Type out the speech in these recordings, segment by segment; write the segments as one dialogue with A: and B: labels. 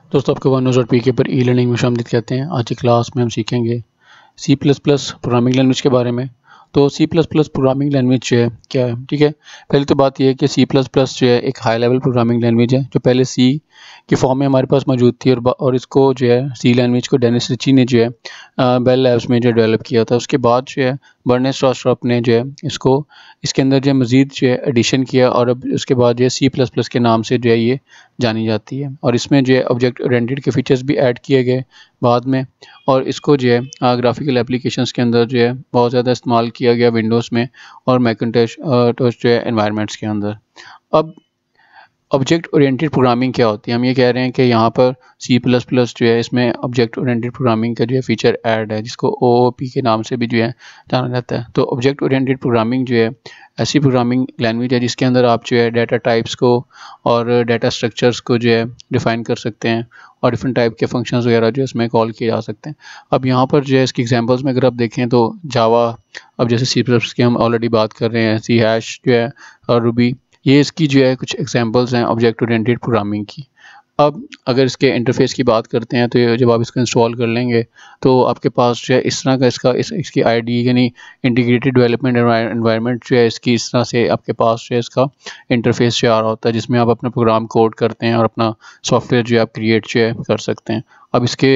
A: दोस्तों आपको वन.पी के पर ई लर्निंग में शामिल कहते हैं। आज की क्लास में हम सीखेंगे C plus plus programming language के बारे में। तो C plus plus programming language जो है क्या है, ठीक है। पहले तो बात यह है कि सी प्लस प्लस जो है एक हाई लेवल प्रोग्रामिंग लैंग्वेज है जो पहले सी की फॉर्म में हमारे पास मौजूद थी और इसको जो है सी लैंग्वेज को डेनिस रिची ने जो है बेल लैब्स में जो डेवलप किया था। उसके बाद जो है बर्नेट स्ट्रासरॉप ने जो है इसके अंदर जो है मज़ीद जो है एडिशन किया और अब उसके बाद जो है सी प्लस प्लस के नाम से जो है ये जानी जाती है। और इसमें जो है ऑब्जेक्ट ओरिएंटेड के फीचर्स भी ऐड किए गए बाद में, और इसको जो है ग्राफिकल एप्लीकेशंस के अंदर जो है बहुत ज़्यादा इस्तेमाल किया गया विंडोज़ में और मैकिन्टोश जो है एनवायरनमेंट्स के अंदर। अब ऑब्जेक्ट ओरिएंटेड प्रोग्रामिंग क्या होती है? हम ये कह रहे हैं कि यहाँ पर सी प्लस प्लस जो है इसमें ऑब्जेक्ट ओरिएंटेड प्रोग्रामिंग का जो है फीचर ऐड है, जिसको OOP के नाम से भी जो है जाना जाता है। तो ऑब्जेक्ट ओरिएंटेड प्रोग्रामिंग जो है ऐसी प्रोग्रामिंग लैंग्वेज है जिसके अंदर आप जो है डाटा टाइप्स को और डाटा स्ट्रक्चर्स को जो है डिफ़ाइन कर सकते हैं और डिफरेंट टाइप के फंक्शंस वगैरह जो है इसमें कॉल किए जा सकते हैं। अब यहाँ पर जो है इसकी एग्जांपल्स में अगर आप देखें तो जावा, अब जैसे सी प्लस की हम ऑलरेडी बात कर रहे हैं, सी हैश जो है और रूबी, ये इसकी जो है कुछ एग्जांपल्स हैं ऑब्जेक्ट ओरिएंटेड प्रोग्रामिंग की। अब अगर इसके इंटरफेस की बात करते हैं तो ये जब आप इसको इंस्टॉल कर लेंगे तो आपके पास जो है इस तरह का इसकी आईडी यानी इंटीग्रेटेड डेवलपमेंट एनवायरनमेंट जो है इसकी इस तरह से आपके पास जो है इसका इंटरफेस जो आ रहा होता है, जिसमें आप अपना प्रोग्राम कोड करते हैं और अपना सॉफ्टवेयर जो है आप क्रिएट जो है कर सकते हैं। अब इसके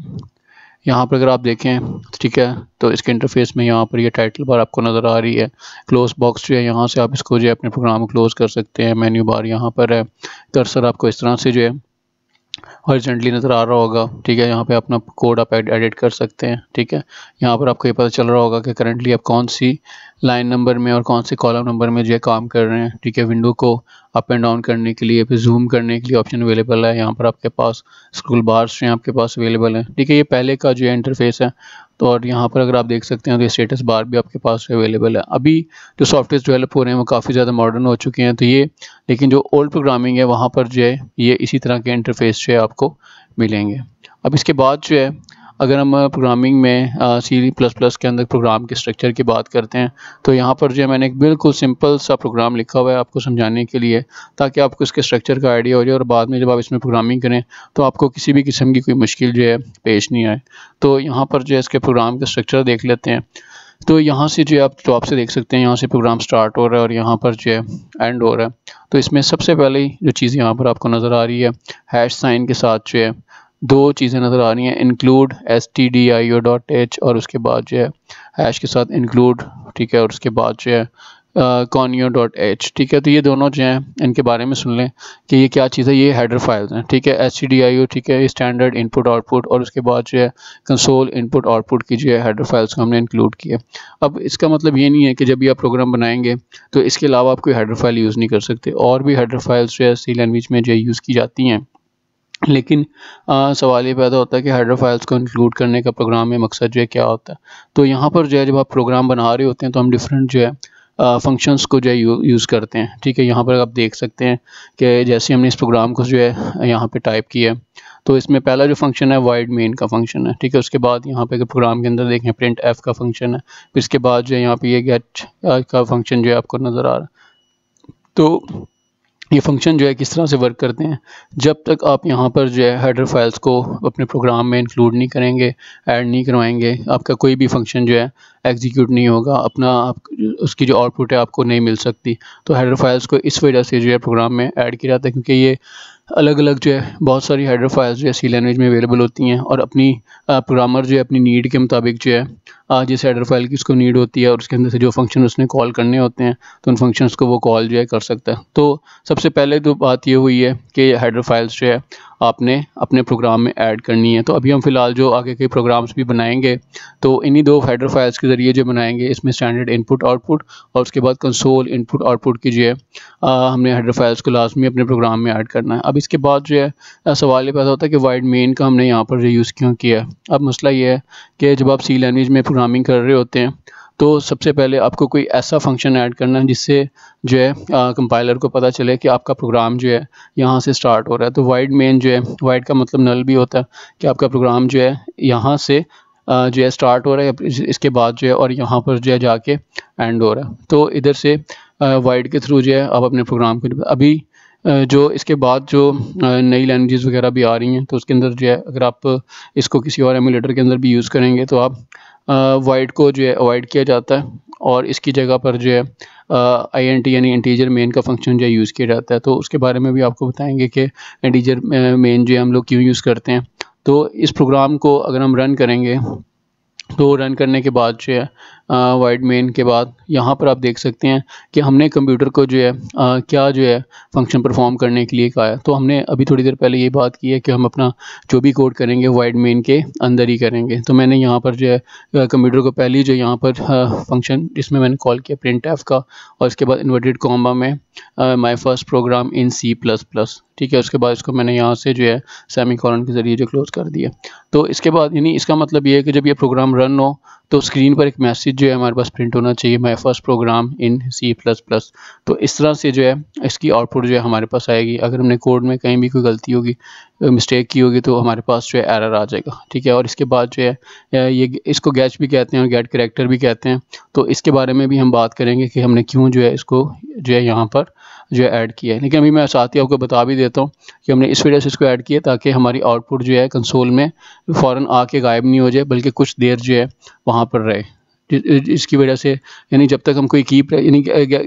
A: यहाँ पर अगर आप देखें, ठीक है, तो इसके इंटरफेस में यहाँ पर ये टाइटल बार आपको नज़र आ रही है। क्लोज बॉक्स जो है यहाँ से आप इसको जो है अपने प्रोग्राम को क्लोज कर सकते हैं। मेन्यू बार यहाँ पर है, कर्सर आपको इस तरह से जो है हॉरिजॉन्टली नज़र आ रहा होगा, ठीक है। यहाँ पे अपना कोड आप एडिट कर सकते हैं, ठीक है। यहाँ पर आपको ये पता चल रहा होगा कि करंटली आप कौन सी लाइन नंबर में और कौन से कॉलम नंबर में जो है काम कर रहे हैं, ठीक है। विंडो को अप एंड डाउन करने के लिए, फिर जूम करने के लिए ऑप्शन अवेलेबल है। यहाँ पर आपके पास स्क्रोल बार्स जो हैं आपके पास अवेलेबल हैं, ठीक है। ये पहले का जो है इंटरफेस है। तो और यहाँ पर अगर आप देख सकते हैं तो ये स्टेटस बार भी आपके पास अवेलेबल है। अभी जो सॉफ्टवेयर डेवलप हो रहे हैं वो काफ़ी ज़्यादा मॉडर्न हो चुके हैं, तो ये लेकिन जो ओल्ड प्रोग्रामिंग है वहाँ पर जो है ये इसी तरह के इंटरफेस जो है आपको मिलेंगे। अब इसके बाद जो है अगर हम प्रोग्रामिंग में सी प्लस प्लस के अंदर प्रोग्राम के स्ट्रक्चर की बात करते हैं तो यहाँ पर जो है मैंने एक बिल्कुल सिंपल सा प्रोग्राम लिखा हुआ है आपको समझाने के लिए, ताकि आपको इसके स्ट्रक्चर का आइडिया हो जाए और बाद में जब आप इसमें प्रोग्रामिंग करें तो आपको किसी भी किस्म की कोई मुश्किल जो है पेश नहीं आए। तो यहाँ पर जो है इसके प्रोग्राम का स्ट्रक्चर देख लेते हैं। तो यहाँ से जो है आप टॉप से देख सकते हैं, यहाँ से प्रोग्राम स्टार्ट हो रहा है और यहाँ पर जो है एंड हो रहा है। तो इसमें सबसे पहले जो चीज़ यहाँ पर आपको नज़र आ रही है, हैश साइन के साथ जो है दो चीज़ें नज़र आ रही हैं, इंक्लूड stdio.h और उसके बाद जो है हैश के साथ इंक्लूड, ठीक है, और उसके बाद जो है conio.h, ठीक है। तो ये दोनों जो हैं इनके बारे में सुन लें कि ये क्या चीज़ है। ये हेडर फाइल्स हैं, ठीक है। stdio, ठीक है, ये स्टैंडर्ड इनपुट आउटपुट, और उसके बाद जो है कंसोल इनपुट आउटपुट की जो है हेडर फाइल्स को हमने इंक्लूड किया। अब इसका मतलब ये नहीं है कि जब भी आप प्रोग्राम बनाएंगे तो इसके अलावा आप कोई हेडर फाइल यूज़ नहीं कर सकते, और भी हेडर फाइल्स जो है सी लैंग्वेज में जो है यूज़ की जाती हैं। लेकिन सवाल ये पैदा होता है कि हेडर फाइल्स को इंक्लूड करने का प्रोग्राम में मकसद जो है क्या होता है। तो यहाँ पर जो है जब आप प्रोग्राम बना रहे होते हैं तो हम डिफरेंट जो है फंक्शंस को जो है यूज़ करते हैं, ठीक है। यहाँ पर आप देख सकते हैं कि जैसे हमने इस प्रोग्राम को जो है यहाँ पे टाइप किया, तो इसमें पहला जो फंक्शन है वाइड मेन का फंक्शन है, ठीक है। उसके बाद यहाँ पे अगर प्रोग्राम के अंदर देखें प्रिंट एफ का फंक्शन है, फिर इसके बाद जो है यहाँ पे ये गेट का फंक्शन जो है आपको नज़र आ रहा है। तो ये फंक्शन जो है किस तरह से वर्क करते हैं, जब तक आप यहाँ पर जो है हेडर फाइल्स को अपने प्रोग्राम में इंक्लूड नहीं करेंगे, ऐड नहीं करवाएंगे, आपका कोई भी फंक्शन जो है एग्जीक्यूट नहीं होगा, उसकी जो आउटपुट है आपको नहीं मिल सकती। तो हेडर फाइल्स को इस वजह से जो है प्रोग्राम में ऐड किया जाता है, क्योंकि ये अलग अलग जो है बहुत सारी हेडर फाइल्स जो है सी लैंग्वेज में अवेलेबल होती हैं, और अपनी प्रोग्रामर जो है अपनी नीड के मुताबिक जो है जिस हेडर फाइल की उसको नीड होती है और उसके अंदर से जो फंक्शन उसने कॉल करने होते हैं तो उन फंक्शंस को वो कॉल जो है कर सकता है। तो सबसे पहले तो बात ये हुई है कि हेडर फाइल्स जो है आपने अपने प्रोग्राम में ऐड करनी है। तो अभी हम फ़िलहाल जो आगे के प्रोग्राम्स भी बनाएंगे तो इन्हीं दो हेडर फाइल्स के ज़रिए जो बनाएंगे, इसमें स्टैंडर्ड इनपुट आउटपुट और उसके बाद कंसोल इनपुट आउटपुट की जो है हमने हेडर फाइल्स को लाजमी अपने प्रोग्राम में ऐड करना है। अब इसके बाद जो है सवाल ये पैदा होता है कि वाइड मेन का हमने यहाँ पर जो यूज़ क्यों किया है। अब मसला ये है कि जब आप सी लैंग्वेज में प्रोग्रामिंग कर रहे होते हैं तो सबसे पहले आपको कोई ऐसा फंक्शन ऐड करना है जिससे जो है कंपाइलर को पता चले कि आपका प्रोग्राम जो है यहाँ से स्टार्ट हो रहा है। तो वाइड मेन जो है, वाइड का मतलब नल भी होता है कि आपका प्रोग्राम जो है यहाँ से जो है स्टार्ट हो रहा है, इसके बाद जो है और यहाँ पर जो है जाके एंड हो रहा है। तो इधर से वाइड के थ्रू जो है आप अपने प्रोग्राम को अभी जो इसके बाद जो नई लैंग्वेजेस वगैरह भी आ रही हैं तो उसके अंदर जो है अगर आप इसको किसी और एमुलेटर के अंदर भी यूज़ करेंगे तो आप वाइड को जो है अवॉइड किया जाता है और इसकी जगह पर जो है INT यानी इंटीजर मेन का फंक्शन जो है यूज़ किया जाता है। तो उसके बारे में भी आपको बताएंगे कि इंटीजर मेन जो है हम लोग क्यों यूज़ करते हैं। तो इस प्रोग्राम को अगर हम रन करेंगे तो रन करने के बाद जो है वाइड मेन के बाद यहाँ पर आप देख सकते हैं कि हमने कंप्यूटर को जो है क्या जो है फंक्शन परफॉर्म करने के लिए कहा है। तो हमने अभी थोड़ी देर पहले ये बात की है कि हम अपना जो भी कोड करेंगे वाइड मेन के अंदर ही करेंगे। तो मैंने यहाँ पर जो है कंप्यूटर को पहले जो यहाँ पर फंक्शन जिसमें मैंने कॉल किया printf का और इसके बाद इन्वर्टेड कॉमा में my first program in C++, ठीक है। उसके बाद इसको मैंने यहाँ से जो है सेमीकोलन के ज़रिए जो क्लोज़ कर दिया। तो इसके बाद यानी इसका मतलब ये है कि जब ये प्रोग्राम रन हो तो स्क्रीन पर एक मैसेज जो है हमारे पास प्रिंट होना चाहिए, my first program in C++। तो इस तरह से जो है इसकी आउटपुट जो है हमारे पास आएगी। अगर हमने कोड में कहीं भी कोई गलती होगी, मिस्टेक की होगी तो हमारे पास जो है एरर आ जाएगा, ठीक है। और इसके बाद जो है ये इसको गैच भी कहते हैं और गेट कैरेक्टर भी कहते हैं। तो इसके बारे में भी हम बात करेंगे कि हमने क्यों जो है इसको जो है यहाँ पर जो है ऐड किया है। लेकिन अभी मैं साथ ही आपको बता भी देता हूँ कि हमने इस वजह से इसको ऐड किया ताकि हमारी आउटपुट जो है कंसोल में फ़ौरन आके गायब नहीं हो जाए बल्कि कुछ देर जो है वहाँ पर रहे। इसकी वजह से यानी जब तक हम कोई की यानी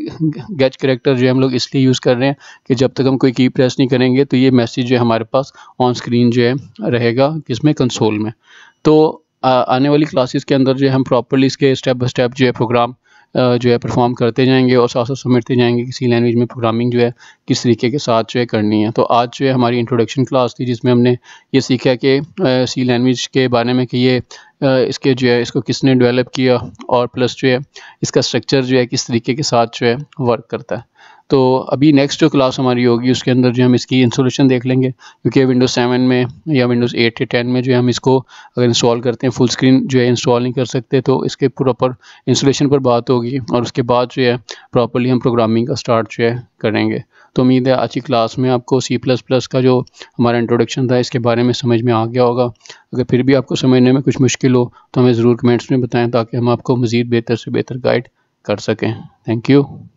A: गेट कैरेक्टर जो है हम लोग इसलिए यूज़ कर रहे हैं कि जब तक हम कोई की प्रेस नहीं करेंगे तो ये मैसेज जो है हमारे पास ऑन स्क्रीन जो है रहेगा, किसमें, कंसोल में। तो आने वाली क्लासेस के अंदर जो है हम प्रॉपर्ली इसके स्टेप बाय स्टेप जो है प्रोग्राम जो है परफॉर्म करते जाएंगे और साथ साथ समझते जाएंगे कि सी लैंग्वेज में प्रोग्रामिंग जो है किस तरीके के साथ जो है करनी है। तो आज जो है हमारी इंट्रोडक्शन क्लास थी जिसमें हमने ये सीखा कि सी लैंग्वेज के बारे में कि ये इसके जो है इसको किसने डेवलप किया और प्लस जो है इसका स्ट्रक्चर जो है किस तरीके के साथ जो है वर्क करता है। तो अभी नेक्स्ट जो क्लास हमारी होगी उसके अंदर जो हम इसकी इंस्टॉलेशन देख लेंगे, क्योंकि विंडोज़ 7 में या विंडोज़ 8 या 10 में जो है हम इसको अगर इंस्टॉल करते हैं फुल स्क्रीन जो है इंस्टॉल नहीं कर सकते। तो इसके प्रॉपर इंस्टॉलेशन पर बात होगी और उसके बाद जो है प्रॉपर्ली हम प्रोग्रामिंग का स्टार्ट जो है करेंगे। तो उम्मीद है आज की क्लास में आपको C++ का जो हमारा इंट्रोडक्शन था इसके बारे में समझ में आ गया होगा। अगर फिर भी आपको समझने में कुछ मुश्किल हो तो हमें ज़रूर कमेंट्स में बताएं ताकि हम आपको मज़ीद बेहतर से बेहतर गाइड कर सकें। Thank you.